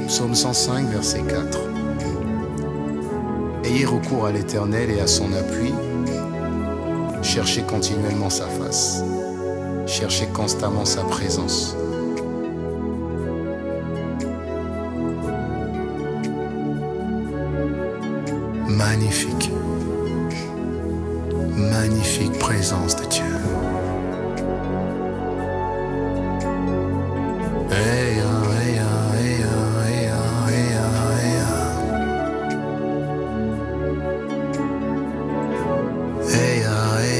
Psaume 105, verset 4. Ayez recours à l'Éternel et à son appui. Cherchez continuellement sa face. Cherchez constamment sa présence. Magnifique. Magnifique présence de Dieu. Hey, hey, hey, hey, hey, hey, hey, hey,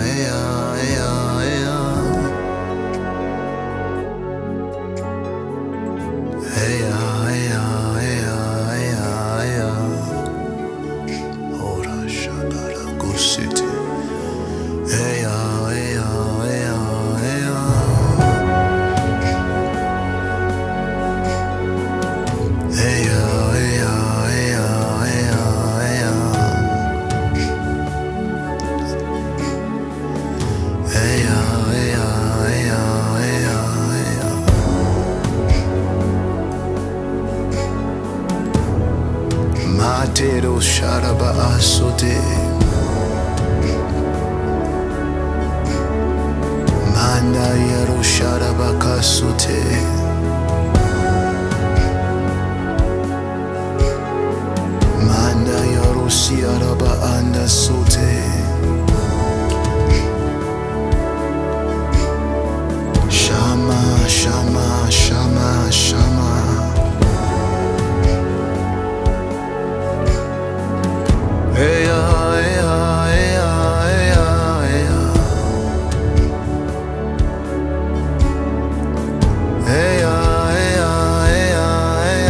Matero sharaba asote Manda yaro sharaba kasote Manda yaro siaraba anda sote Shama, shama, shama, shama Hey, hey, hey, hey, hey, hey, hey, hey,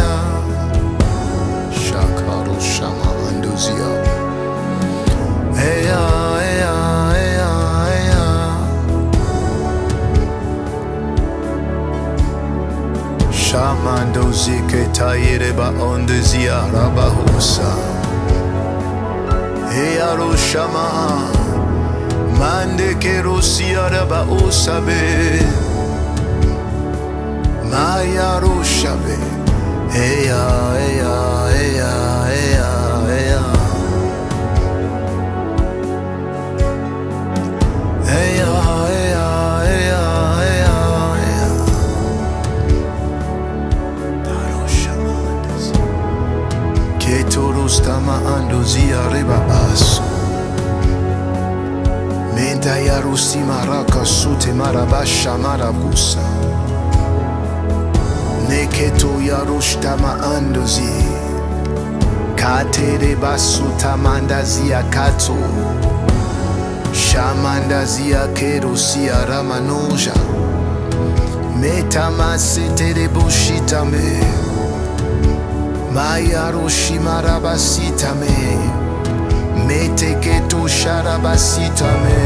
Shakaru Shama Anduzia. Hey, hey, hey, hey, Shama Anduzi Ketayireba Onduzia Rabahusa. Eyaro shama mande kerosia ba osabe mayaro shabe eya eya eya eya eya eya eya eya eya eya daro shama ketorostama andozia reba asu menta yarusi maraka sute marabasha marabusa neketo yarushtama andozi katere basuta mandazia kato shamandazia kerusia ramanoja metamasetere bushitame Mayaroshi marabasita me Meteketo sharabasita me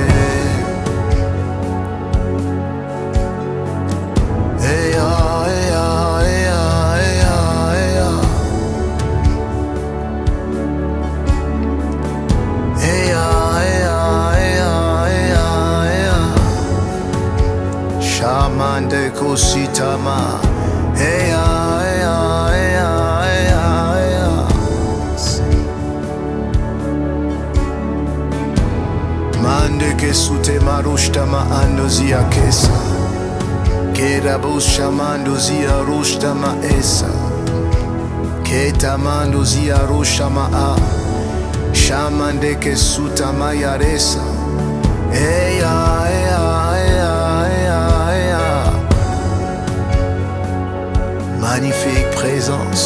Eya, eya, eya, eya, eya Eya, eya, eya, eya, eya Shamande kositama Eya, eya, eya Mande que sute marushtama andozia kesa Kerabusha mandozia rushtama esa Keta mandozia rushama a Shamande que suta mayaresa Eya, eya, eya, eya, eya Magnifique présence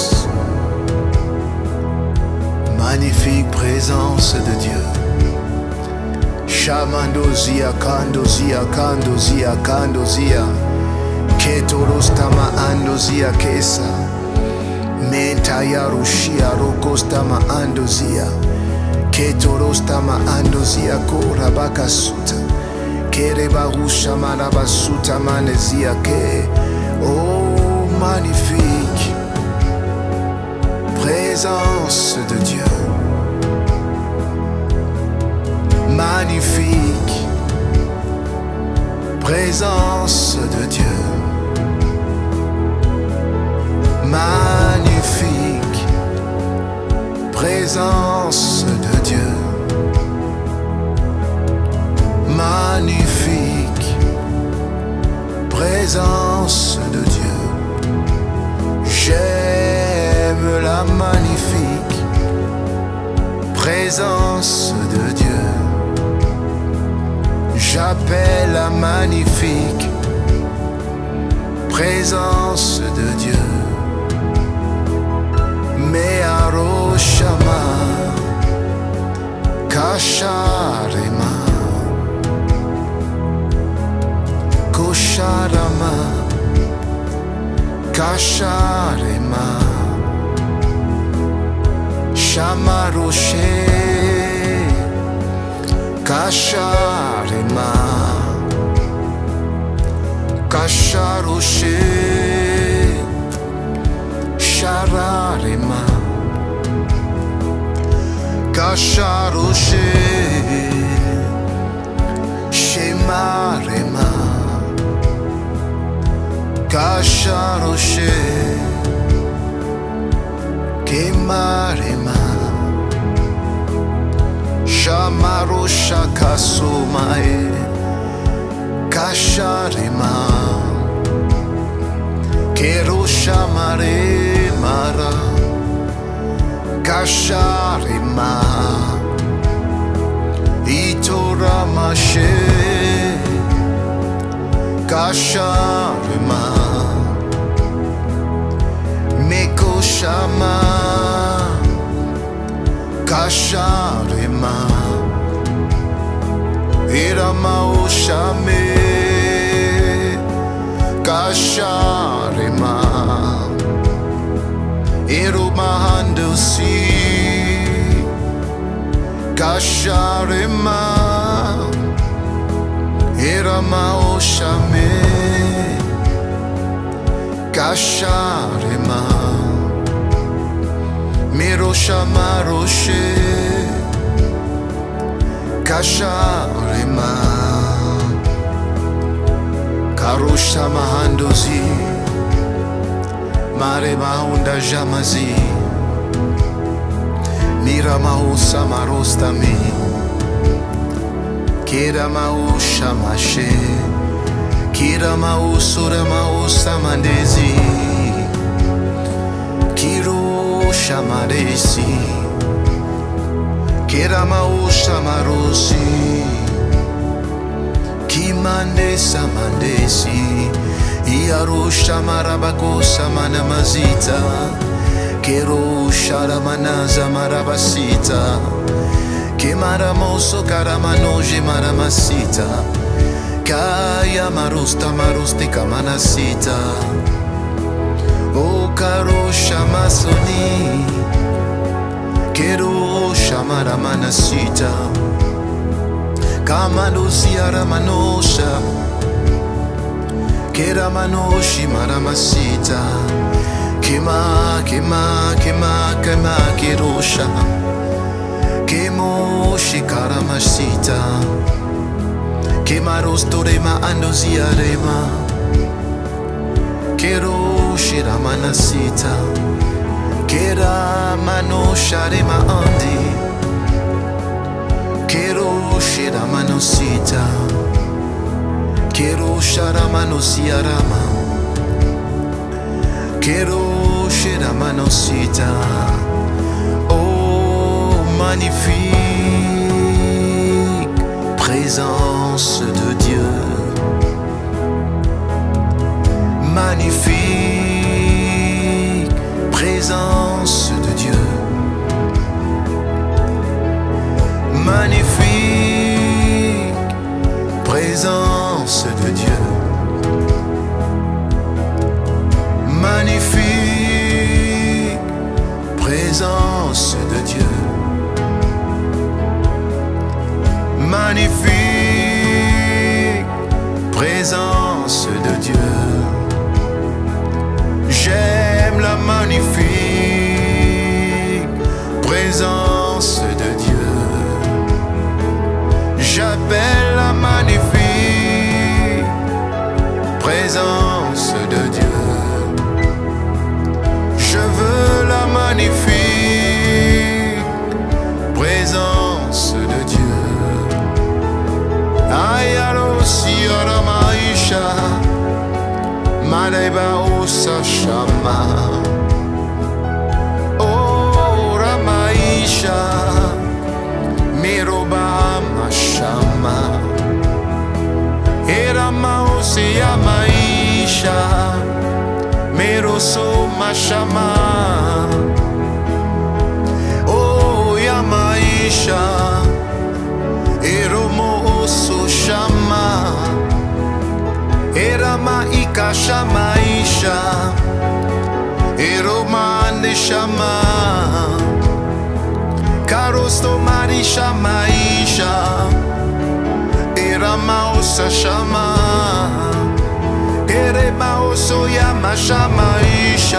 Magnifique présence de Dieu Shamandozia, kandozia, kandozia, kandozia Ketorostama andozia kesa Menta yarushia rokostama andozia Ketorostama andozia korabaka suta Kerebarusha marabasuta manezia ke Oh magnifique Présence de Dieu Magnifique présence de Dieu. Magnifique. la magnifique présence de Dieu. Me'aroshama Kasharema Kosharama Kasharema Shamaroshe Kasharema Kasharoshe Shararema Kasharoshe Shemarema Kasharoshe Kemarema Shamarosha Kasumae Kasharema Keroshamare Mara Kasharema Itoramashe Kasharema Mekoshama Kasharema Iramaoshame Kasharema Irumahandusi Kasharema Iramaoshame Kasharema Miroshamaroshe Kasharema Karusha Mahandozi Mare Mahunda Jamazi Mira Mahusa Marostami Kira Mahusha Mashe Kira Mahusura Mahusa Mandezi Kiro Shamaresi Kira Mahusha Marosi Kimandesa Mandesi Iarusha Marabakosa Manamazita Kerusha Ramanaza Marabasita Kemaramoso Karamanoje Maramasita Kaya Marusta Marustika Manasita O Karusha Masoni Kerusha Maramanasita Kamanusia Ramanosha Keramanoshi Maramasita Kema Kerosha Kemoshi Karamasita Kemarostorema Andoziarema Keroshi Ramanasita Keramanosha Rema Andi Keroshi Ramanosita Kerosha Ramanosiarama Kerosha Ramanosita Oh magnifique présence de Dieu Magnifique présence de Dieu Magnifique présence de Dieu Magnifique présence de Dieu Magnifique présence de Dieu J'aime la magnifique présence de Dieu J'appelle la magnifique présence de Dieu Je veux la magnifique présence de Dieu Ayalo siara maisha Madeba osa shama Ora maisha Miroba mashama era maose ya maisha, meroso mashama, oh ya maisha, eromo oso shama, era maika shamaisha, eroma ande shama, karosto marisha maisha, era maosa shama, ere maoso ya mashamaisha,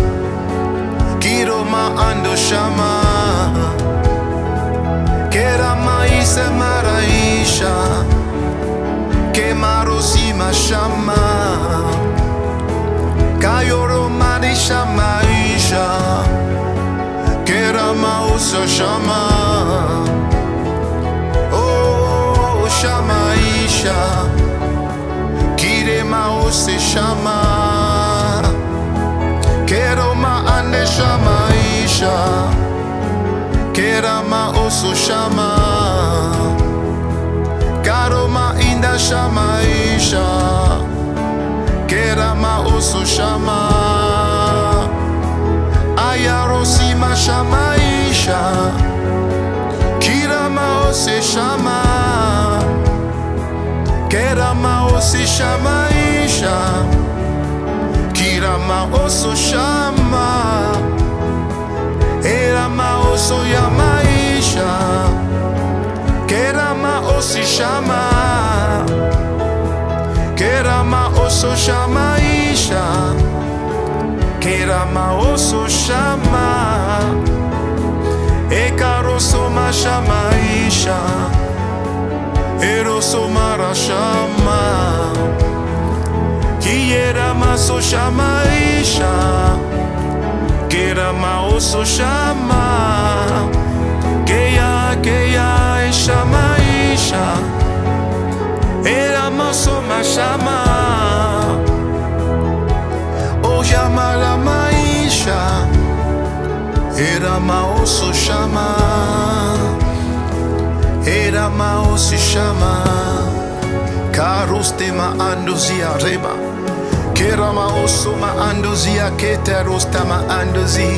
kiroma ando shama, kera maisa maraisha, que marosi mashama, kayoro marisha maisha, kera maosa shama, oh shamaisha, kire maose shama, kero ma ande shamaisha, kera maoso shama, karo ma inda shamaisha, kera maoso shama, ayarosi ma shamaisha, kira maose shama, kera maose shamaisha, kira maoso shama, era maoso ya maisha, kera maosi shama, kera maoso shamaisha, kera maoso shama, ekaroso ma shamaisha, eroso mara shama, kiera maso shamaisha, kera maoso shama, keya shamaisha, era maso mashama, o shama la maisha, era maoso shama, era maosi shama, karoste ma andozia reba, kera maoso ma andozia keterosta ma andozi,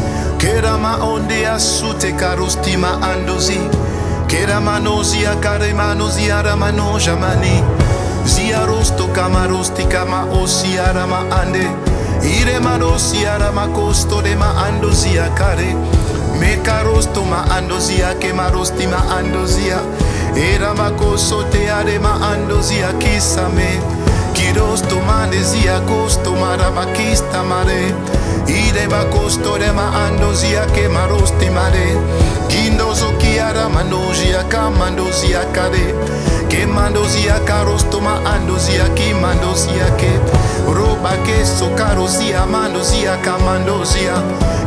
kera ma onde asute karosti ma andozi, kera manozia kare manozia ramano jamani, zia rosto kamarosti kama osia rama ande, ire marosia rama costo de ma andozia kare, me karosto ma andozia ke marosti ma andozia, era ma coso te are ma andozia kisame, kirosto manezia costo maramakista mare, ire ma costo de ma andozia ke marosti mare, kindozo kiara manozia kamandozia kare, ke mandozia karosto ma andozia ki mandozia ke, roba ke so karozia mandozia kamandozia,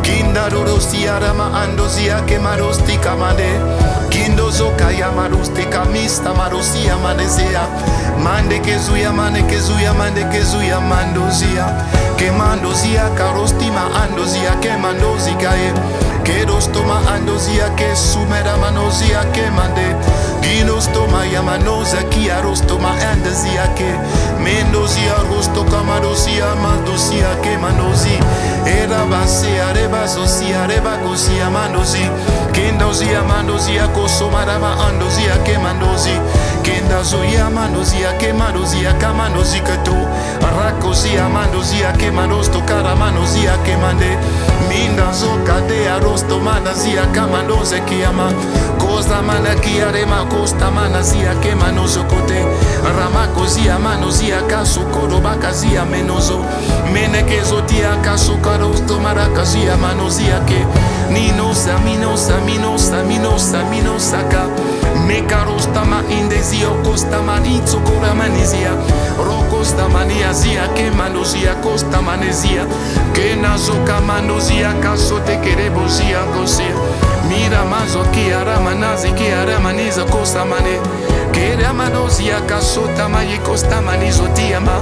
kindarosia rama andozia ke marosti kamande, kindozo kaya marosti kamista marosia manezia, mande kezuya mande kezuya mande kezuya mandozia, ke mandozia karosti ma andozia ke mandozi kaye, ke rostoma andozia ke sumera manozia ke mande, ginostoma ya manoza ki arostoma andozia ke, mendozia rosto kamarozia mandozia ke manozi, era base areba zosia areba kosia mandozi, kendozia mandozia kosoma rama andozia ke mandozi, kendazoia mandozia ke mandozia kamandozi kato, rakozia mandozia ke marosto karamandozia ke mande, mindazo kade arosto manazia kamandoze kiyama, koza mana kiarema kosta manazia ke manozo kote, ramakozia manozia kaso korobakazia menozo, menekezo tia kaso karosto marakazia manozia ke, ninosa minosa minosa minosa minosa ka, mekarosta ma indezio costa manizzo cora manezia, rocosta maniazia ke manozia costa manezia, ke nazoka manozia kaso te kerebozia gosia, mira mazo kiara manazi kiara maniza costa mane, kera manozia kaso tamaye costa manizo tiama,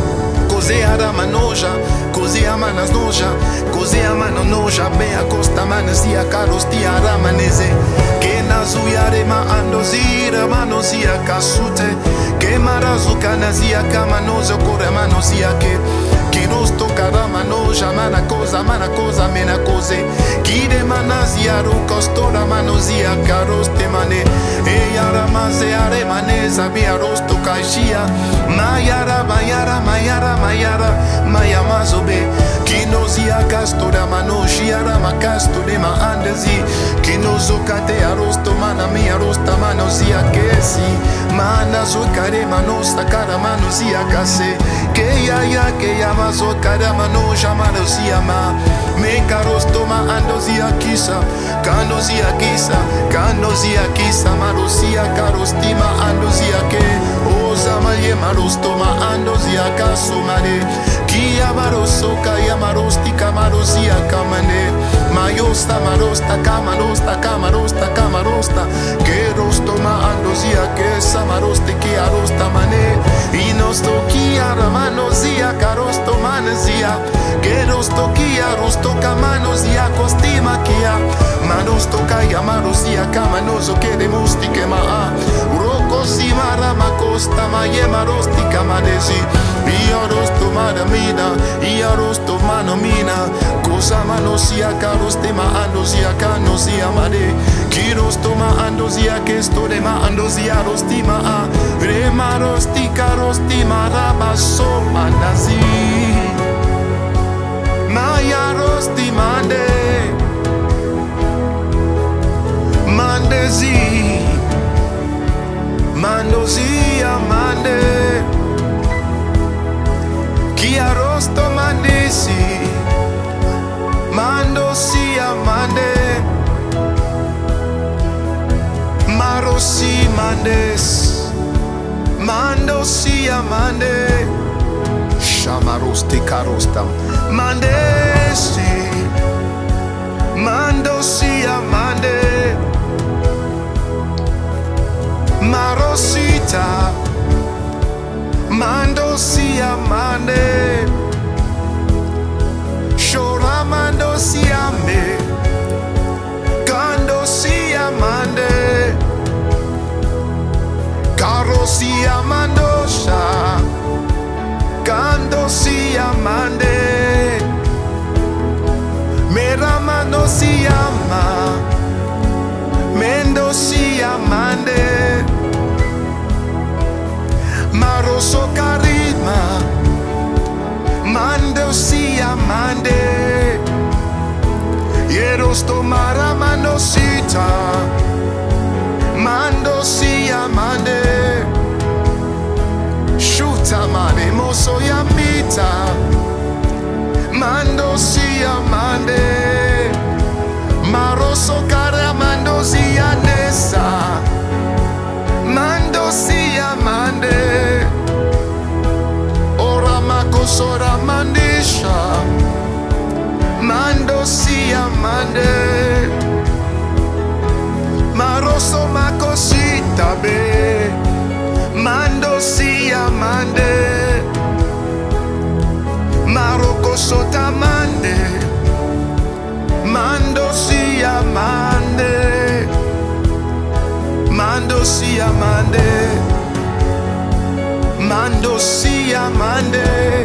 così arama noja, così amanas noja, così amano noja, bea costa manazia karosti aramaneze, ke nazuya rema andozira manozia kasute, ke Marazukanazia kamanozo koremanozia ke Kirosto karamano jamana cosa mena cose Kide manazia rukostora manozia karoste mane Eyara maze are maneza biarosto kashia Mayara mayamazobe Kinozia kastora mano shiara makasto de maandezi Kinozokate arosto mana mi arosta manozia kesi Mana zokare manosta kara manozia kase Que ya mazo kara mano jamanozia ma Me karosto ma andozia kisa Kanozia kisa marozia karostima andozia ke Ozama ye marosto ma andozia kaso mane Kia maroso kaya marosti kamarozia kamane Mayosta marosta kamarosta Kerosto ma andozia ke samaroste kia rosta mane Inosto kia ramanozia karosto manezia Kerosto kia rosto kamanozia kostima kia Manosto kaya marozia kamanozo kede mustike maa Roko simara makosta maye marosti kamanezi Iarosto manamina, iarosto manomina Cosa manosia karoste ma andozia kanozia mane Kirosto ma andozia kesto de ma andozia rosti ma Rema rosti karosti ma rabaso manazi Maya rosti mande Mandezi Mandozia mande Kiarosto mandesi Mandosia mande Marosi mandes Mandosia mande Shamarosti karostam Mandesi Mandosia mande Marosita Mandosia mande Shora mandosia me Gandosia mande Karosia mandosha Gandosia mande Mera mandosia ma Mendosia mande Maroso karima Mandosia mande Yerosto mara mandosita Mandosia mande Shuta mane moso yamita Mandosia mande Maroso kara mandosia nesa Mandosia mande Ora makosora mandisha Mandosia mande Maroso makosita be Mandosia mande Maroko sota mande Mandosia mande Mandosia mande Mandosia mande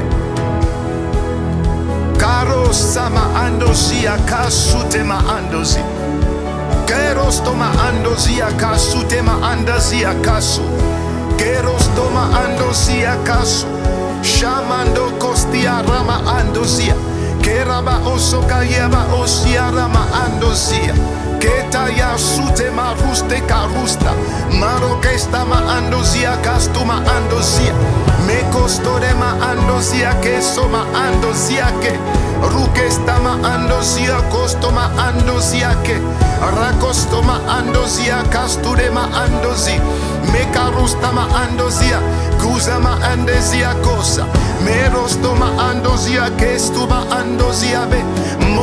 Karosa ma andosia kasute ma andosi Kerosto ma andosia kasute ma andasia kasu Kerosto ma andosia kasu Shamando kostia rama andosia Keraba oso kayeba osia rama andosia Keta ya sute ma ruste karusta Maro que está ma andosia kastu ma andosia Me costore ma andosia que so ma andosia que Ruke está ma andosia costo ma andosia que Rakosto ma andosia kasture ma andosi Me karusta ma andosia Kuza ma andesia cosa Me rosto ma andosia que estu ma andosia be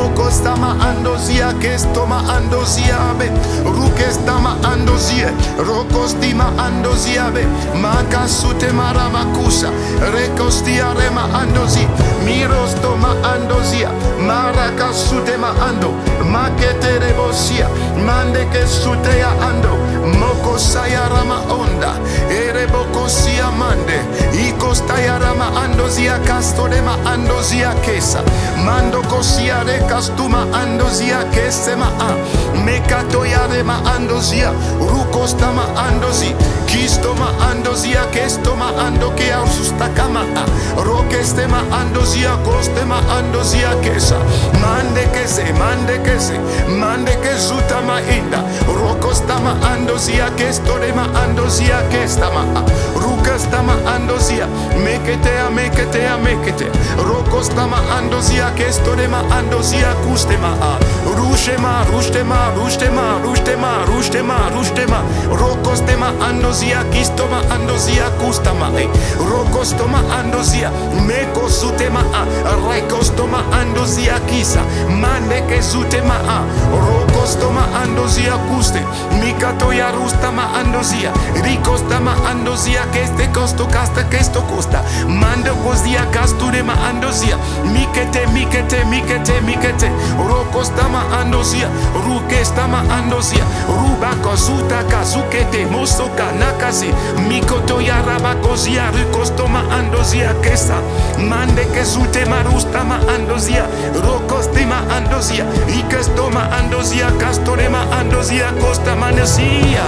Moko stama andozia que stoma andozia be. Ruke stama andozie. Roko stima andozia be. Maka sute maramakusa. Rekostia rema andozi. Miro stoma andozia. Maraka sute ma ando. Makete rebosia. Mande que sute ya ando. Moko sayarama onda. Ereboko sia mande. Ikosta yarama andozia castodema andozia kesa. Mando kosia de castuma andozia kesema a. Mekato yarema andozia. Rukostama andozi. Kistoma andozia kestoma ando ke asustakama a. Rokestema andozia kostema andozia kesa. Mande kese, mande kese. Mande ke zutama inda. Rokostama andozia kestodema andozia kestama a. Rukastama andozia. Meketea, meketea, mekete. Rokostama andozia kestodema andozia kustema a. Rushema, rushtema, rushtema, rushtema, rushtema, rushtema. Rokostema andozia kistoma andozia kustama e. Rokostoma andozia. Meko sutema a. Rekostoma andozia kisa. Mande ke sutema a. Rokostoma andozia kuste. Mikato ya rustama andozia. Rikostama andozia keste kosto kasta kesto kosta. Mando kozia kasturema andozia. Mikete, mikete, mikete, mikete. Rokostama andozia. Rukestama andozia. Rubako suta kazukete mosoka nakasi. Mikoto ya rabakozia. Rikostoma andozia kesa. Mande ke sutema rustama andozia. Rokostema andozia. Ikestoma andozia kastorema andozia costa manesia.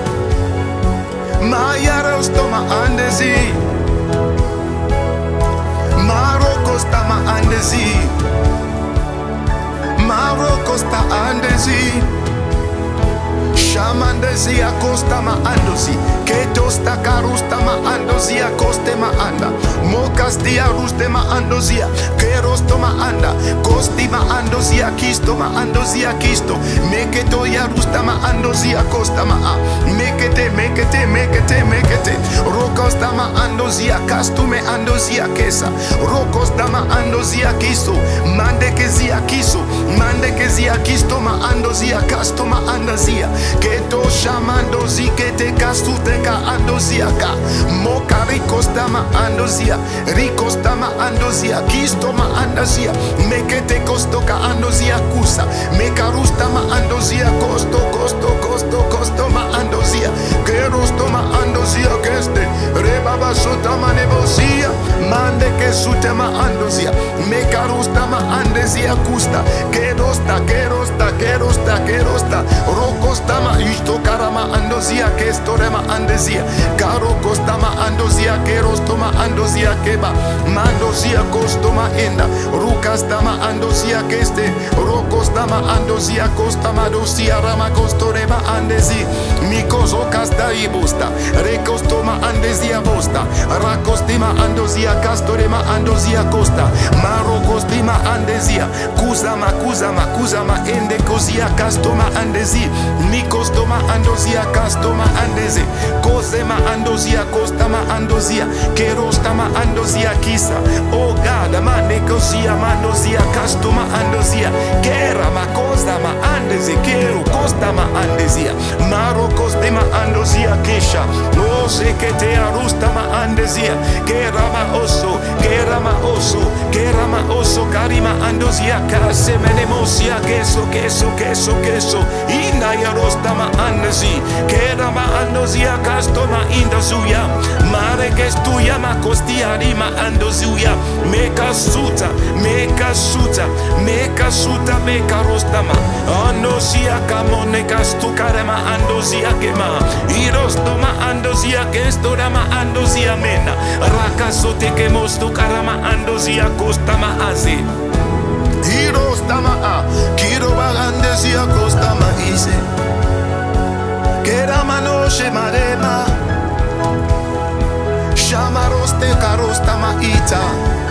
Maya rostoma andezi. Maro costa ma andezi. Maro costa andezi. Shamandezi a costa ma andozi. Ketosta karusta ma andozia coste ma anda. Mokastia ruste ma andozia. Kerosto ma anda. Costi ma andozia kisto ma andozia kisto. Meketo ya rusta ma andozia costa ma a. Mekete, mekete, mekete, mekete. Rokosta ma andozia kastume andozia kesa. Rokosta ma andozia kiso. Mande kezia kiso. Mande kezia kisto ma andozia kasto ma andozia. Keto shamandozi kete kastute ka andozia ka. Moka rikostama andozia. Rikostama andozia. Kistoma andozia. Mekete kosto ka andozia kusa. Mekarustama andozia kosto kosto kosto kostoma andozia. Kerostoma andozia keste. Rebaba sotama nebosia. Mande ke sutema andozia. Mekarustama andezia kusta. Kerosta, kerosta, kerosta, kerosta. Rokostama isto karama andozia kestorema andezia. Karo kostama andozia kerostoma andozia keba. Mandozia kostoma enda. Rukastama andozia keste. Rokostama andozia kostama dosia rama kostorema andezi. Mikozo kasta ibusta. Rekostoma andezia bosta. Rakostima andozia kastorema andozia kosta. Marokostima andezia. Kuzama kuzama kuzama ende kozia kastoma andezi. Mikostoma andozia kastoma andeze. Kozema andozia kostama andozia. Kerostama andozia kisa. Oh God, mane kozia mandozia kastoma andozia. Kera makozama andeze. Kero kostama andezia. Maro kostema andozia kesha. Oh sekete arustama andezia. Kerama oso. Kerama oso. Kerama oso karima andozia kase menemosia keso keso keso keso. Ina yarostama andezi. Kerama andozia kastoma indozuya. Mare kestuya makostia rima andozuya. Meka suta, meka suta, meka suta, meka rostama. Andozia kamone kastukarema andozia kema. Irostoma andozia kestorama andozia mena. Rakasote kemostu karama andozia kostama aze. Irostama a. Kiro bagandezia kostama ise. Kerama no shemarema. Shamaroste karostama ita.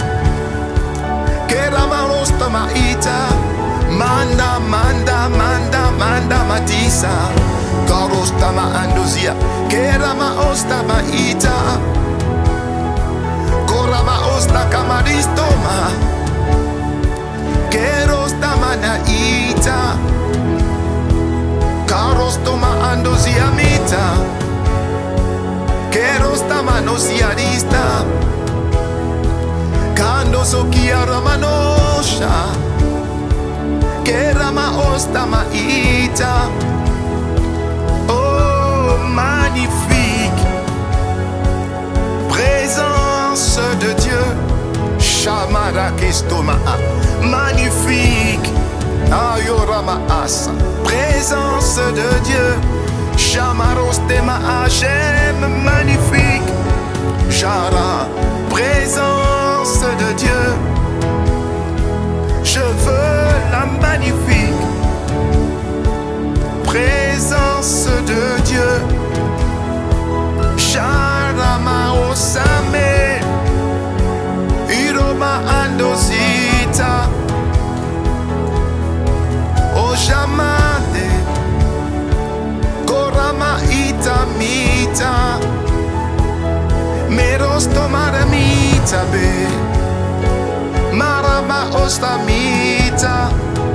Kerama rostama ita. Manda, manda, manda, manda matisa. Karostama andozia. Kerama ostama ita. Korama osta kamaristoma. Kerostama ziarista Kando sokia ramanosha Kerama ostama ita Oh magnifique Présence de Dieu Shamara Kestoma Magnifique Ayorama Asa Présence de Dieu Shamarostema J'aime magnifique Jara Présence de Dieu Je veux la magnifique Présence de Dieu Sharama Osame Iroma Andosita Ojamande Korama Itamita Merosto Maramita be Marama Ostamita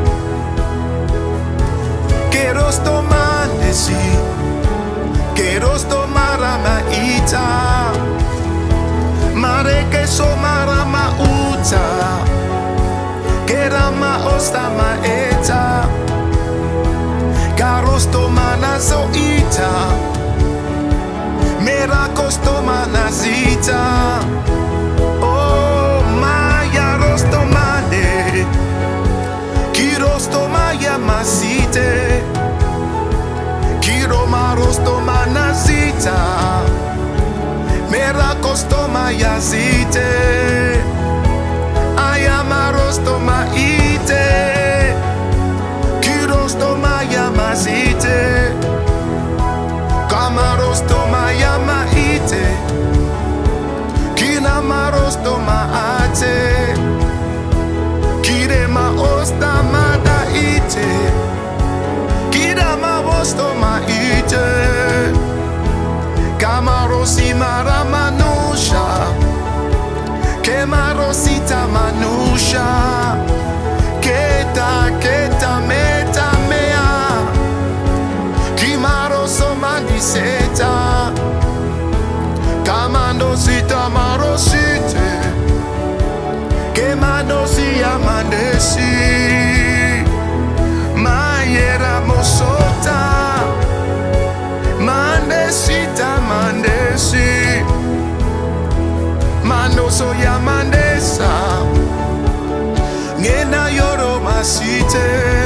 Kerosto Mandesi Kerosto Marama Ita Mareke so Marama Uta Kerama Ostama Eta Karosto Manazo Ita Merakosto Manazita Oh Maya Rosto Mane Kirosto Maya Masite Kiroma Rosto Manazita Merakosto Maya Zite Ayama Rosto Maite Kirosto Maya Masite Kamarosto Maya Maite Kinamarosto Maate Kirema Osta Madaite Kirama Osto Maite Kamarosi Maramanusha Kemarosita Manusha Keta Meta Mea Kimaroso Mandiseta Kamandosita Marosite Kemadosi Amandesi Mayera Mosota Mandesita Mandesi Mandoso Yamandesa Ngena Yoro Masite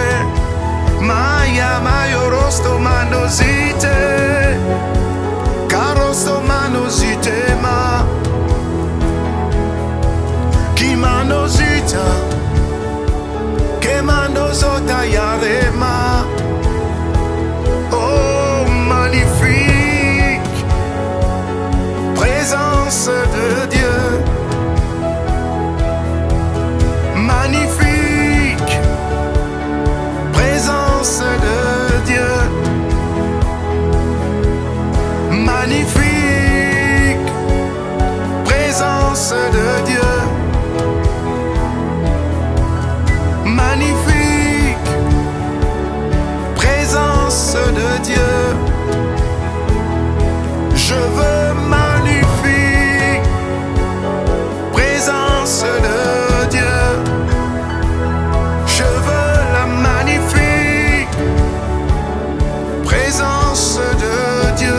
Maya Mayorosto Mandosite Karosto Mandosite Ma Kimandosita Kemandosota Yarema Oh magnifique Présence de Dieu Magnifique Présence de Dieu Magnifique Présence de Dieu Magnifique Présence de Dieu Je veux magnifique Présence de Dieu Je veux la magnifique Présence de Dieu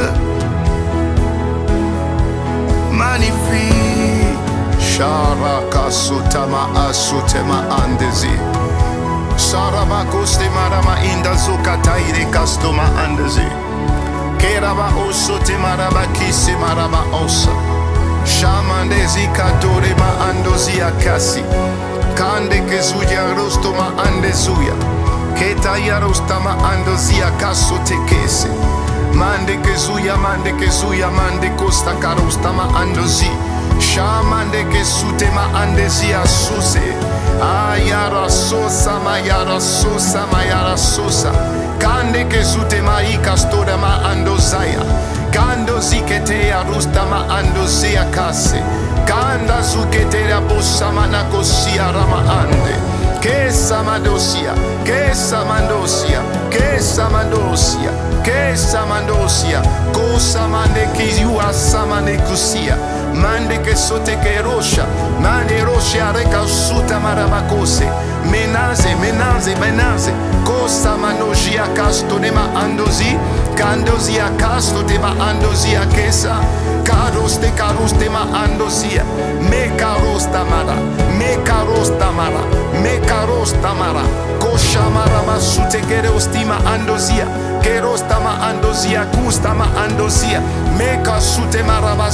Magnifique Sharaka Sutama Asutema Andezi Saraba Koste Marama Indazuka Taire Kastoma Andezi Keraba Osote Maraba Kisi Maraba Osa Shamandezi Katorema Andozia Kasi Kande Kezuya Rostoma Andezuya Ketaya Rostama Andozia Kasote Kese Mande Kezuya Mande Costa Karostama Andozi Shamande Kesutema Andezia Suse Ayara Sosa Mayara Sosa Kande Kesutema Ikastorama Andozaya Kando Ziketea Rustama Andozia Kase Kanda Zuketea Bosamana Kosia Rama Ande que samandosia, que samandosia, que samandosia, que samandosia, cosa mande que you asamane kusia, mande que sote que rocha, mande rocha reka suta marabakose, menaze, menaze, menaze, cosa manojia casto de ma andozi, candozia casto de ma andozia kesa, caros de ma andozia, me caros tamara, me caros tamara, me caros tamara, kosha marama sute que ostima andozia, que rostama andozia, gustama andozia, me casute marama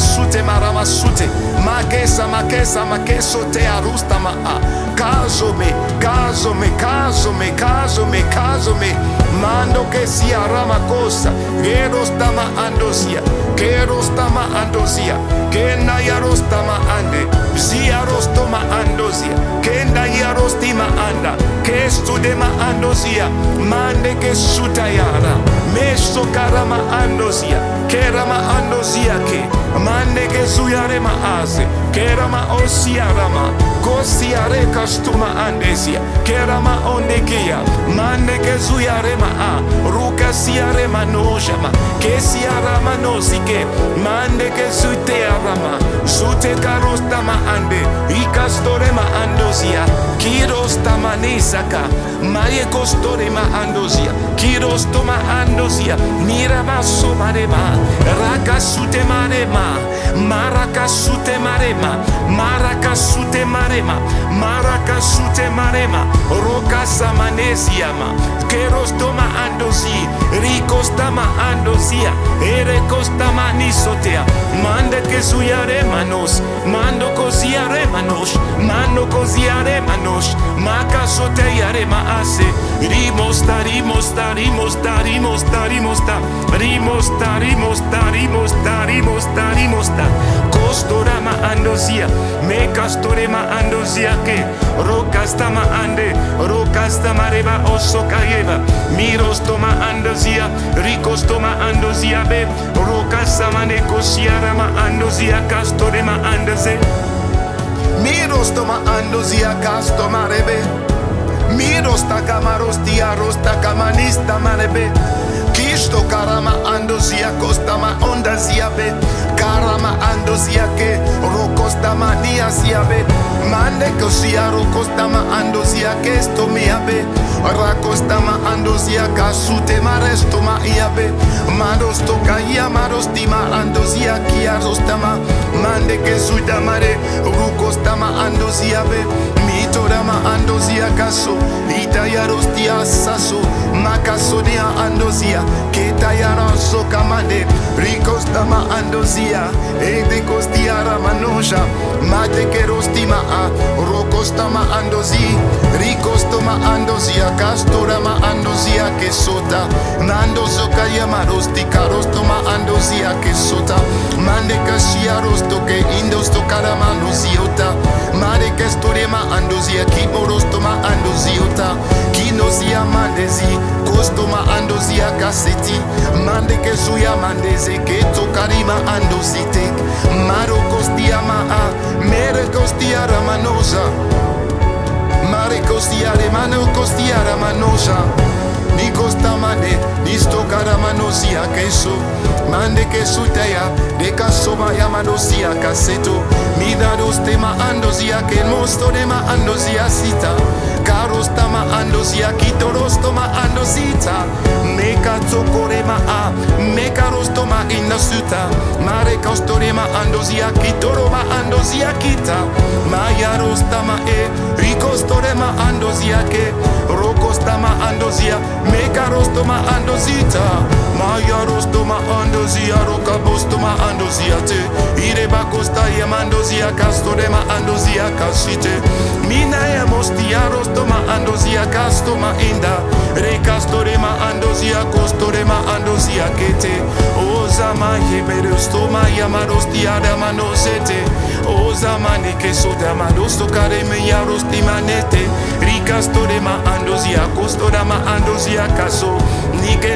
sute, makesa, makesa, makeso te arustama a, casome, casome, casome, casome, casome, mando que si arama cosa, que rostama andozia, que rostama andozia, que naya rostama ande, si arostoma andozia, que naya rostima anda, que estudema andozia, mande que sutayara, me sokarama andozia, que rama andozia que, mande que suyarema ase, que rama osiarama, kosiare kastuma andesia, que rama ondekia, mande que suyarema a, ruka siarema nojama, que siarama nosike, mande que sutearama, sute karostama ande, ikastorema andozia, kirostama nisaka, maye kostorema andozia, kirostoma andozia, mirama somarema, rakasute marema, marakasute marema, marakasute marema, marakasute marema, rokasa manesiama, kerostoma andozi, rikostama andozia, erekostama nisotea, manda que suyare manos, mando cosiare manos, mando cosiare manos, makasote yare maase, rimosta, rimosta, rimosta, rimosta, rimosta, rimosta, rimosta, rimosta, rimosta, rimosta, costorama andozia, me castorema andozia que, rocastama ande, rocastama reba osokayeva, mirostoma andozia, ricostoma andozia be, rocastama necosiarama andozia, castorema andoze, mirostoma andozia, castoma rebe, mirosta camarostia, rosta camanista marebe, Kisto karama andozia kostama ondazia be, karama andozia ke rokostama niazia be, mande kosia rokostama andozia ke stomia be, rakostama andozia kasute marestoma iabe, marosto kaya marostima andozia kia rostama, mande ke sudamare rokostama andozia be, mitorama andozia kaso, itaya rostia saso, makasodia andozia, ketayara sokamande, ricostama andozia, ede costiara manoja, mate que rostima a, rocostama andozi, ricostoma andozia, castorama andozia que sota, nando sokaya marosti, carostoma andozia que sota, mande kashia rosto que indos tokarama nuziota, mande que storema andozia, kimorostoma andoziota, kinozia mandezi, costoma andozia kaseti, mande que suya mandeze que tokarima andozite, maro costia maa, mere costia ramanosa, mare costia de mano costia ramanosa, ni costa mande, ni stokara manosia queso, mande que sutaya, de casoma yamanosia caseto, midados tema andozia que mosto de ma andozia cita, carostama andozia kitorostoma andozita, meka tokorema a, meka rostoma innasuta, mare costorema andozia kitoroma andozia kita, maya rostama e, ricostorema andozia ke, rocostama andozia, meka rostoma andozita, maya rostoma andozia, rocabostoma andozia te, ireba costa yamandozia castorema andozia casite, minaya mostia rostoma andozia castoma inda, recastorema andozia costorema andozia kete, ozama yeberostoma yamarostia damanosete, ozama neke sodama dostokareme yarostimanete, ricastorema andozia costorama andozia caso, nigereros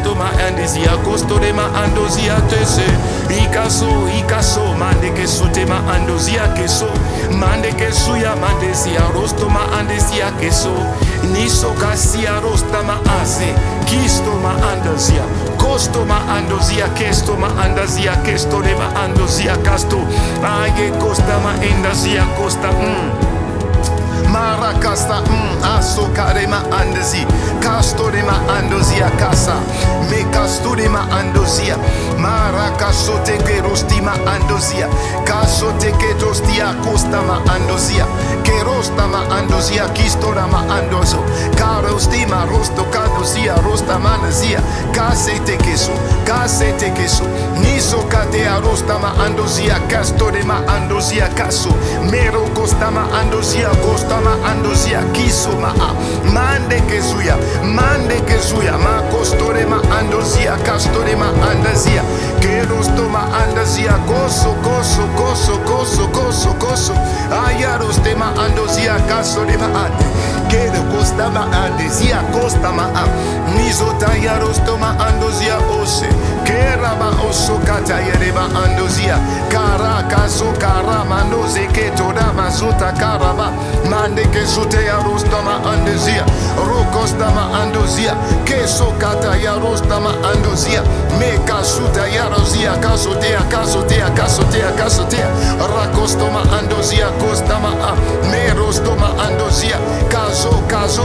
rosto ma andezia costo de ma andozia tese ikaso mande que sute ma andozia keso mande que suya mandezia rosto ma andezia keso niso kasia rosta ma ase kisto ma andozia costo ma andozia kesto ma andazia kesto de ma andozia casto aye costa ma endazia costa Maracasta, aso carema andezi, casto de ma andozia casa, me casto de ma andozia, maracaso te que rostima andozia, caso te que tostia costa ma andozia, que rosta ma andozia, kistora ma andozo, carostima rosto cadozia, rosta manazia, case te queso, niso catea rosta ma andozia, casto de ma andozia caso, mero costa ma andozia, costa ma andozia kiso ma mande que suya ma costore ma andozia castore ma andazia que rosto ma andazia coso ayaroste ma andozia caso de ma ande que de costa ma andezia costa ma nizo tayarosto ma andozia ose que raba oso katayere ma andozia cara caso cara mandoze que toda ma zuta caraba mande que sute ya rosta ma andozia rocosta ma andozia que socata ya rosta ma andozia me casuta ya rozia casotea racosto ma andozia costa ma me rosto ma andozia caso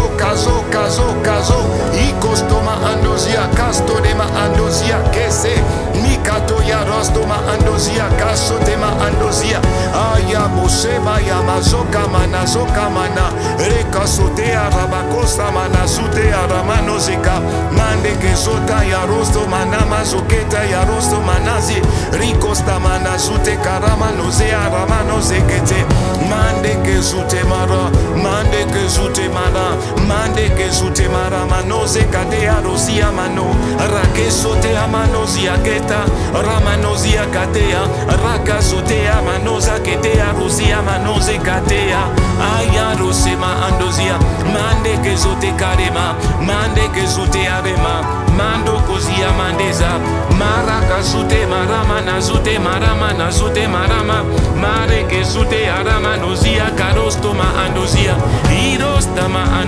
y costo ma andozia casto de ma andozia que se mi cato ya rosto ma andozia caso de ma andozia aya boseba ya mazoka mana reka sotea rabacosta mana sutea ramano zeka mande que sota ya rosto mana mazoketa ya rosto manazi ricosta mana sute karama nozea ramano zekete mande que sute mara manoze kadea rosia mano rake sotea manozia keta ramanozia katea raka sotea manoza ketea rosia manoze katea aya rosema andozia mande que zote karema mande que zote arema mando kozia mandeza maraka zute marama na zute marama mare que zute arama nozia karosto ma andozia irosta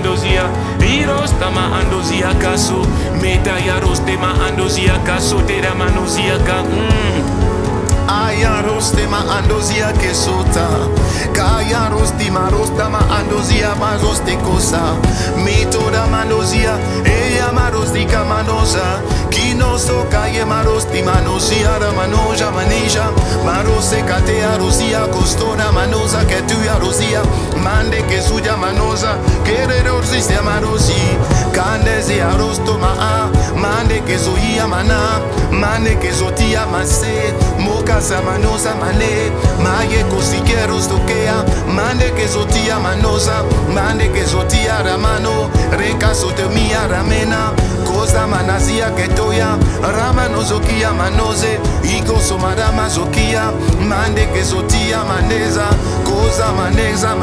ma andozia kaso meta yaroste ma andozia kaso tera manozia ka ayaroste ma andozia que sota kayarosti ma rosta ma andozia mazoste cosa metoda manozia ella marosti kamanoza kinoso kaye marosti manozia ramanoja maneja marose katea rosia costona manoza que tu ya rosia mande que suya manoza querer sistema rosi candezi arosto ma mande que zoia mana mande que zotia mase moka manoza mane maye kosikeros tokea mande que zotia manoza mande que zotia ramano reka sotemia ramena koza manazia ketoya ramano zokia manoze iko somarama zokia mande que zotia maneza koza maneza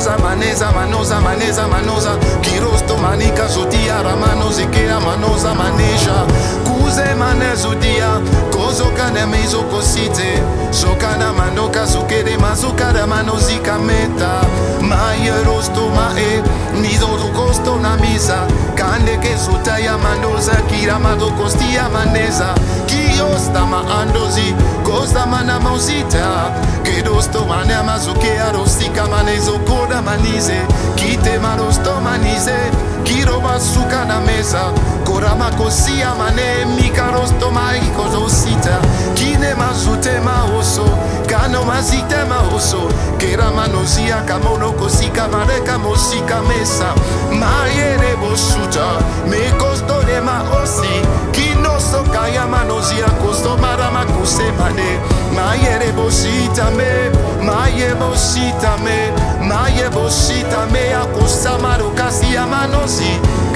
manoza kirosto manika zotia ramano zekea manoza maneja kuze manezudia kozo kana mezo kosite sokana manoka sukere mazukara manozika meta maye rosto mae nizo costo na misa kande que sutaya manoza kiramado kostia maneza kiosta ma andozi costa mana mozita que rosto mana mazuke arostika manezo koda manize kite marosto manize kiroba suka na mesa korama kosia mane mikarosto maiko zosita kine mazute maoso kano mazite maoso kera manozia kamono kosika mareka mosika mesa mayere bosuta me costo de maosi kino sokaya manozia costo marama kusemane mayere bosita me maye bosita me akosa marokasia manozi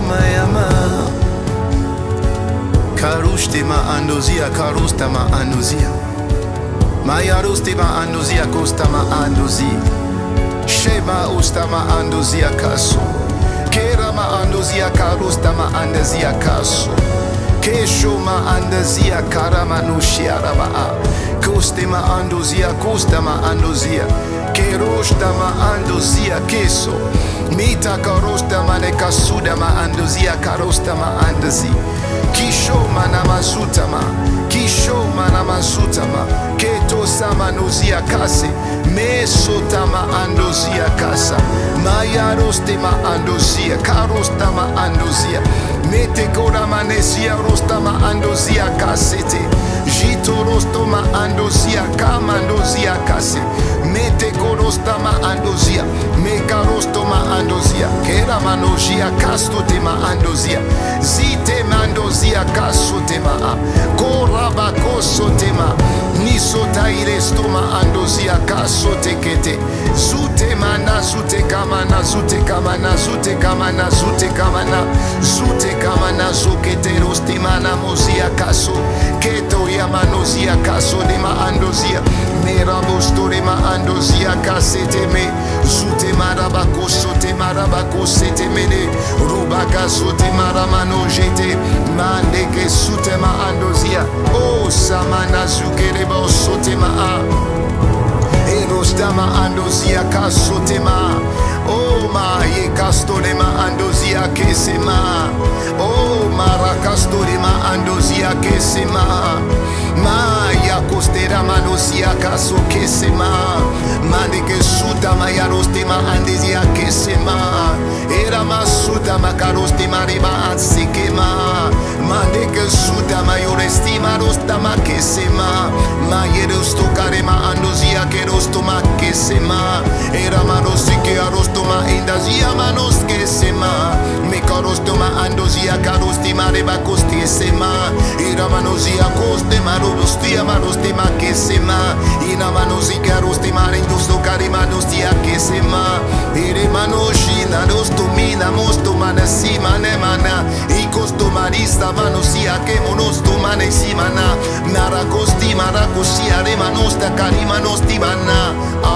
ma andozia karusta ma andozia. Mayarusti ma andozia costa ma andozi. Shema usta ma andozia kaso. Kera ma andozia karusta ma andozia kaso. Kesho ma andozia karama nushiara ma. Coste ma andozia costa ma andozia. Kerosta ma andozia keso. Mita karosta ma ne kasuda ma andozia karosta ma andozi. Kisho manamazuta ma, kisho manamazuta ma, keto sama nozia kase, me sota ma andozia kasa, mayaroste ma andozia, karosta ma andozia, mete kora manesia rosta ma andozia kasete, jito rosto ma andozia kama andozia kase, mete korosta ma andozia, me karosto ma andozia, kera manojia kasto te ma andozia, zite mandozia kaso te ma, koraba koso te ma, nisota iresto ma andozia kaso te kete, zute mana zute kamana zute kamana zute kamana zute kamana zute kamana zokete rosti mana mozia kaso, keto ya manozia kaso de ma andozia, merabosto de ma andozia kasete me, zute marabako sote marabako sete mene, rubaka sote maramano jete, mande ke sute ma andozia, o samana zukere ba sote ma a, erosta ma andozia kasote ma, o ma ye kasto de ma andozia kesema, o marakasto de ma andozia kesema, ma ya costera manozia kaso kesema, mande ke suta ma yaroste ma andezia kesema, era ma suta ma karoste ma riba ansikema, mande ke suta ma yoresti ma rosta ma kesema, ma yerosto kare ma andozia kerosto ma kesema, era marosi ke arosto ma indazia manos kesema, me karosto ma andozia karosti ma riba kostesema, era manozia koste ma robustia marosti ma kesema, ina manosi karosti ma indosto kare manostia kesema, ere manoshi na rosto mina mosto manasi manemana, ikosto marista manosia ke monosto manesi mana, narakosti marakosia re manosta kari manosti mana,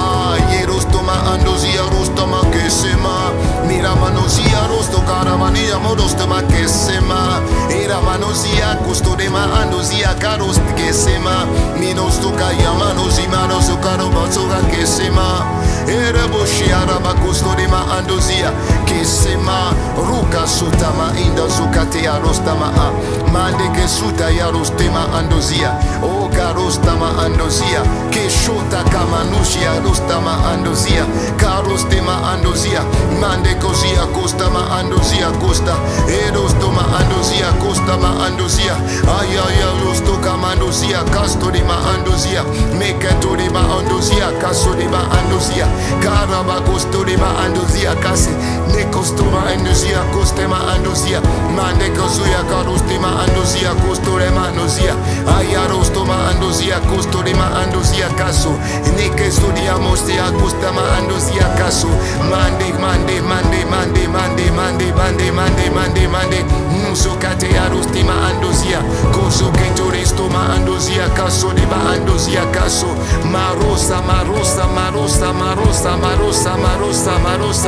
yerosto ma andozia rosto ma kesema, mira manosia rosto karamania modosto ma kesema, era manosia costo de ma andozia karost kesema, minosto kaya manosi manoso karo batsoga kesema, era boshiara ma costo de ma andozia kesema, ruka suta ma inda zukate ya rosta ma a, mande ke suta ya roste ma andozia, o karosta ma andozia, ke shota kama nushia rosta ma andozia, karoste ma andozia, mande kozia costa ma andozia costa, erosto ma andozia costa ma andozia, ayaya rosto kama andozia, casto de ma andozia, meketo de ma andozia, caso de ma andozia, karaba costo de ma andozia case, ne costo ma andozia coste ma andozia, mande kozuya karoste ma andozia costo de ma andozia, ayarosto ma andozia costo de ma andozia caso, ne que estudiamos te costa ma andozia caso, mande mande mande mande mande mande mande mande mande mande, muso kate aroste ma andozia, coso que toresto ma andozia caso de ma andozia caso, marosa marosa marosa marosa marosa marosa marosa,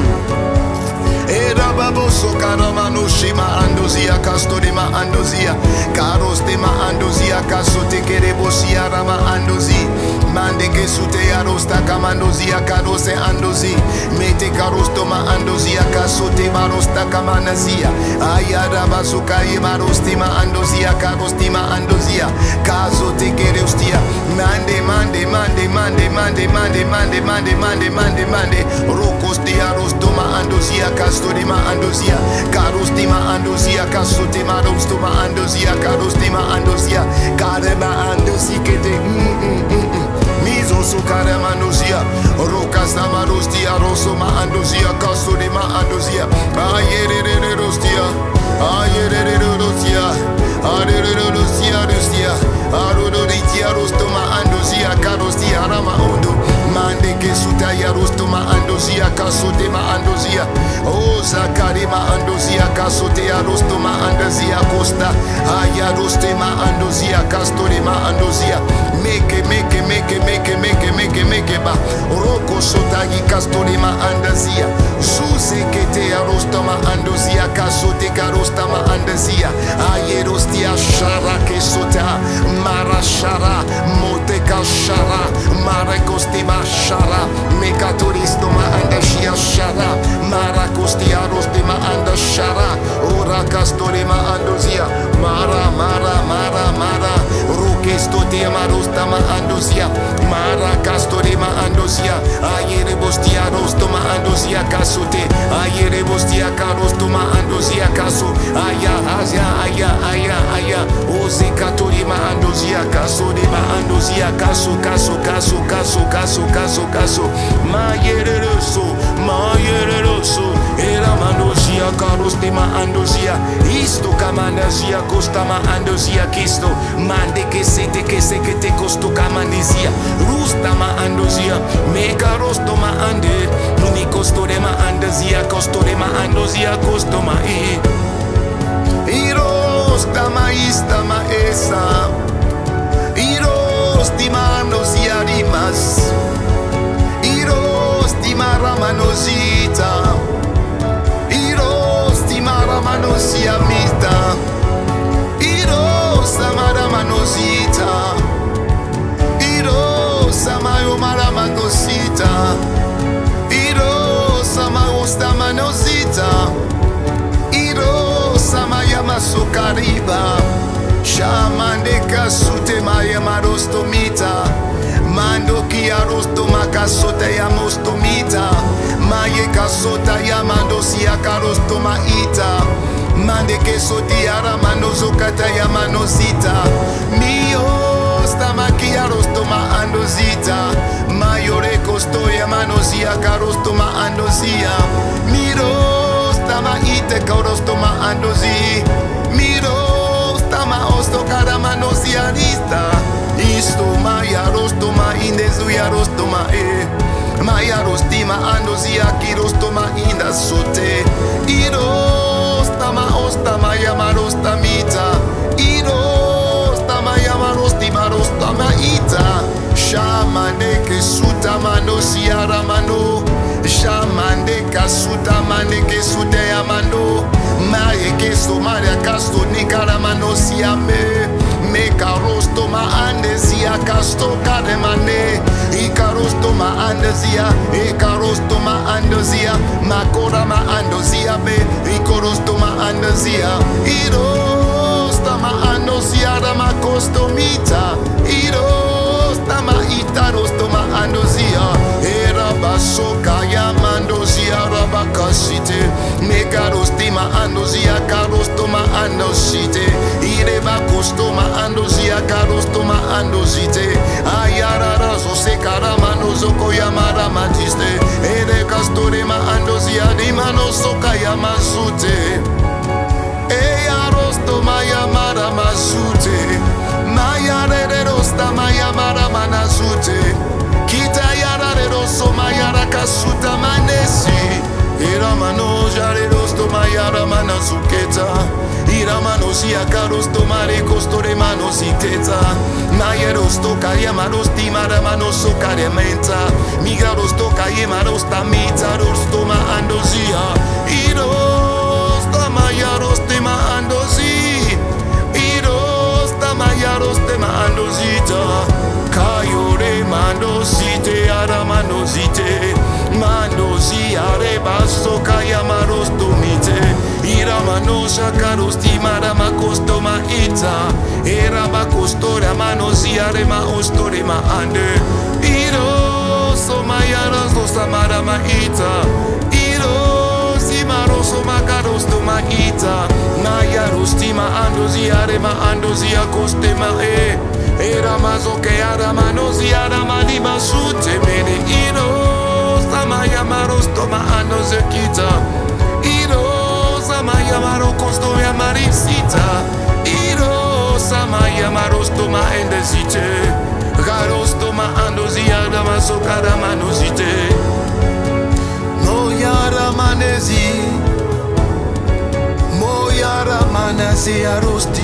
era baboso karamano shima andozia casto de ma andozia, caros de ma andozia caso te kerebosia rama andozi, mande que sute arosta kamandozia karose andozi, mete karosto ma andozia caso te marosta kamanazia, ayara basuka ye marosti ma andozia karosti ma andozia, caso te kereustia, mande mande mande mande mande mande mande mande mande mande mande, rokosti arosto ma andozia casto de ma andozia, karosti ma andozia caso te marosto ma andozia, karosti ma andozia, kare ma andozi kete mizo su kare ma andozia, rokasta ma rostia rosso ma andozia caso de ma andozia, ayere rostia, ayere rostia, ayere rostia rostia, arodo ritia rosto ma andozia karosti arama ondo, mande que suta ya rosto ma andozia caso de ma andozia, o zakari ma andozia kasote arostoma andazia costa ayarostema andozia castorema andozia meke ba roko sotagi castorema andazia zuze kete arostoma andozia kasote karostama andazia ayerostia shara kesota marashara moteka shara marakostema shara mekatoristoma andashia shara marakostia rostema andashara ora castorema andozia mara rokestote marostama andozia mara castorema andozia ayere bostia rostoma andozia kasote ayere bostia karostoma andozia kaso aya oze katorema andozia kaso de ma andozia kaso mayere roso era mandozia karostema andozia isto kamandazia kostama andozia kisto mande que te costo kamandizia rustama andozia mega rostoma ande ni costorema andozia costoma irostama istama esa irostima andozia rimas irostima ramanozita irostima ramanozia mita Samara manosita Iro samayo mara manosita Iro samayo stamanosita Iro samaya masukariba Shamande kasute maya marostomita Mando ki arostoma kasota ya mostomita Maye kasota ya mandosia karostoma ita Mande que sotiara manozo kataya manosita Mio stamakia rostoma andozita Mayore costoya manosia karostoma andozia Miro stama ite karostoma andozi Miro stama osto kara manosia lista Isto maya rostoma indezuya rostoma Maya rostima andozia kirostoma inda sote Ostama yamarostamita Irostama yamarostima ita Shamande ke suta mano siara mano Shamande ka suta mande ke suta yamano Maye ke somaria casto nikara mano siame Me karostoma andezia casto kademane Ikarostoma andezia Ikarostoma andezia Makorama andozia be Ikorostoma andezia Irostama andozia Rama kostomita Irostama itarostoma andozia Era basoka yamandozia Rabakasite Mekarostima andozia Karostoma andosite Ireba kostoma andozia Karostoma andozite Ayara razo se karamano zoko yamara matiste Ere kastorema andozia dimano soka yamazute Eya rostoma yamara mazute Mayare rosta mayamara manazute Kita yara roso mayara kasuta manesi Iramano jare rosto mayara manazuketa Iramano sia karosto mare costore mano siteta Mayerosto kaya marosti mara mano sokarementa Migarosto kaya marosta mita rosto ma andozia Irosta mayaroste ma andozi Irosta mayaroste ma andozita Kayore mandosite aramanozite Mandozia rebasto kaya marosto mite Iramanosha karosti marama kostoma ita Eraba kostora manozia rema ostore ma ande Iro somayara sosa marama ita Iro simaroso makarosto ma ita Nayarosti ma andozia rema andozia kostema Era mazo que ara manozia rama lima sute mene Iro samaya marosto ma andozekita Samaya maro costo ya marisita Iro samaya marostoma endezite Garostoma andozia dama sokara manozite No yara manezi Manazia Rosti.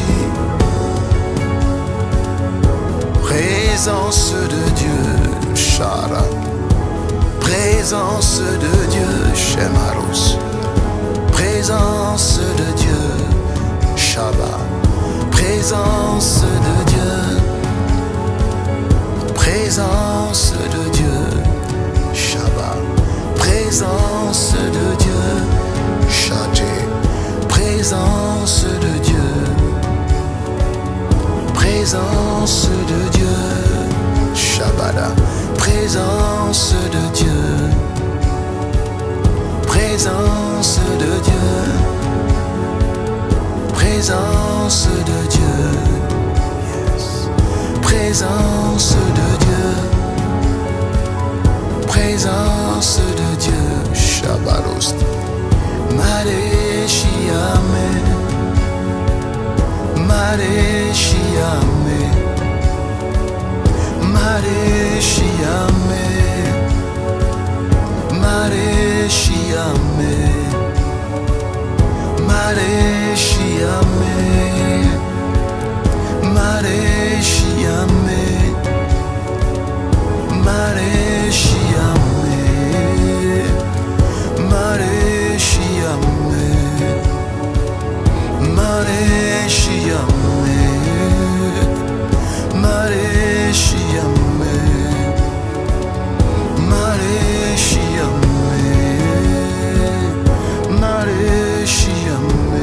Présence de Dieu, Shara. Présence de Dieu, Shemarus. Présence de Dieu, Shabbat. Présence de Dieu. Présence de Dieu, Shabbat. Présence de Dieu, Shaché. Présence de Dieu. Présence de Dieu, Shabbat. Présence de Dieu. Présence de Dieu. Présence de Dieu. Yes. Présence de Dieu. Présence de Dieu. Shabbarost. Mareshiame. Mareshiame. Mareshiame. Mareshiame. Mareshiame. Mareshiame. Mareshiame. Mareshiame. Mareshiame. Mareshiame. Mareshiame. Mareshiame.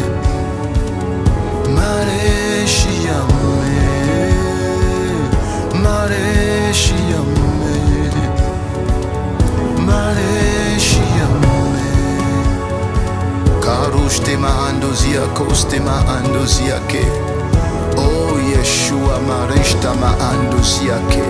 Mareshiame. Mareshiame. Mareshiame. Karushtema andozia kostema andozia ke. Oh Yeshua mareshtama andozia ke.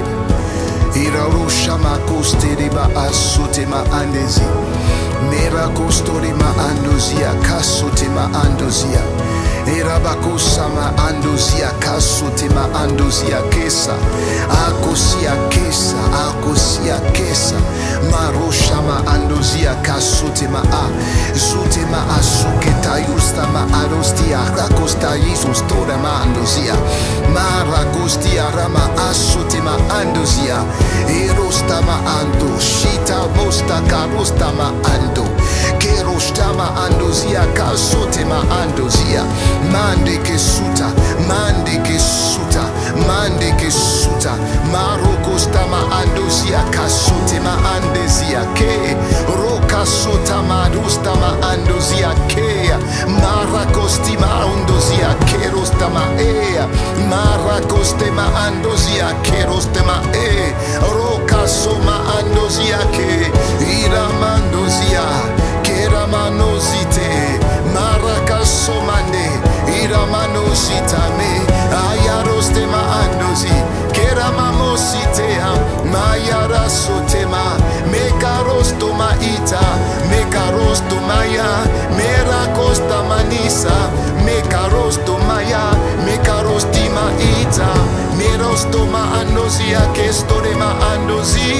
Irarusha makosteriba asutema andezi. Mera kostorima andozia kasutema andozia. Erabakusama andozia kasutema andozia kesa. Akosia kesa, akosia kesa. Maroshama andozia kasutema a. Zutema asuketa yustama arostia. Rakosta Jesus torama andozia. Maragostia rama asutema andozia. Erostama ando. Shita mosta karostama ando. Kerostama andozia kasutema andozia. Mande ke suta, mande ke suta, mande ke suta. Marokostama andozia kasutema andezia ke. Roka sota marustama andozia ke. Marakostima andozia kerostama e. Marakostema andozia kerostema e. Roka soma andozia ke. Iramandozia keramanosite. Marakasomande. Iramanositame. Ayarostema andozi. Keramamositea. Mayarasotema. Mekarostoma ita. Mekarostomaya. Merakostamanisa. Mekarostomaya. Mekarostima ita. Merostoma andozia. Kestorema andozi.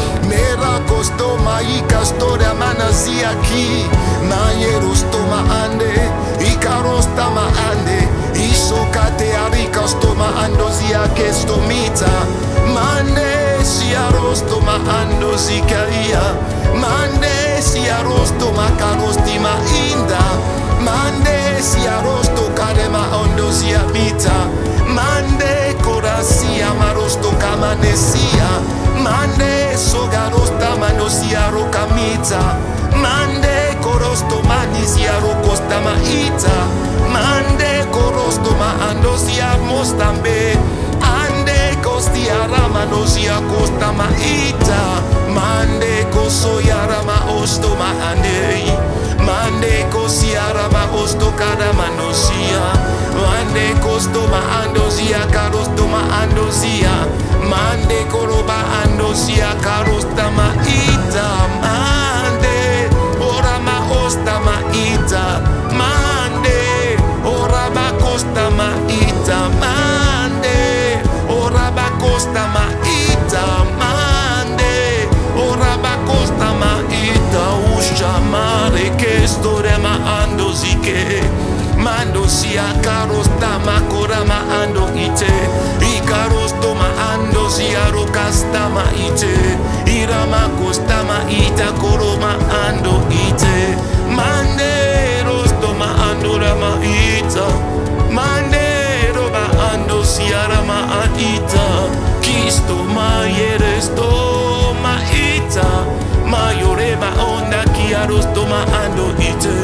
Merakostoma ikastora manazia ki. Mayerostoma ande. Ikarostama ande. Isokate arikastoma andozia kestomita. Mande siarostoma andozikaia. Mande siarostoma karostima inda. Mande siarosto karema andozia bita. Mande korasia marosto kamanesia. Mande sogarosta manosia rokamita. Mande korosto manisia rokostama ita. Mande korostoma andosia mostambe. Ande kostia ramanosia kostama ita. Mande kosoya rama ostoma andei. Mande kosia rama osto karamanosia. Mande kostoma andosia karostoma andosia. Mande koroba andosia karostama ita. Mande orama ostama ita. Mande oraba kostama ita. Mande oraba kostama ita. Mande oraba kostama ita. Ushamare que storema andozike. Mandosia zia karostama korama ando ite. Ikarostoma ando zia rokastama ite. Irama kostama ita koroma ando ite. Mande rostoma ando rama ita. Mande roba ando zia rama ita. Kisto ma yeresto ma ita. Mayoreba onda kiarostoma ando ite.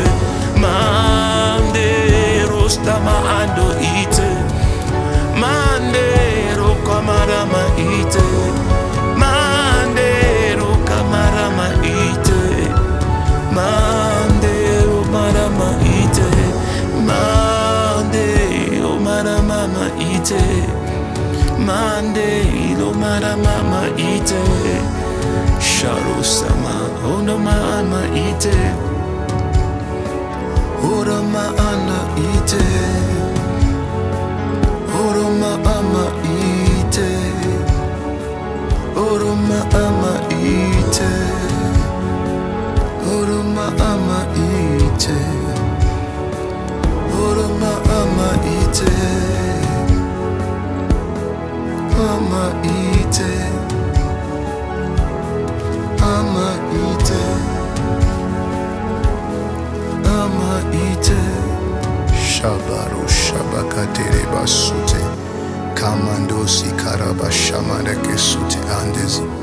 Mande rostama ando ite. Mandero kamarama ite. Mandero kamarama ite. Mandero marama ite. Mandero marama ite. Mandero marama ite. Sharosama ono mama ite. Orama ana ite. Oroma ama ite. Oroma ama ite. Oroma ama ite. Oroma ama ite. Ama ite. Ama ite. Ama ite. Shabaru shabakatere basute. Kamando si karaba shamara kesute andezi.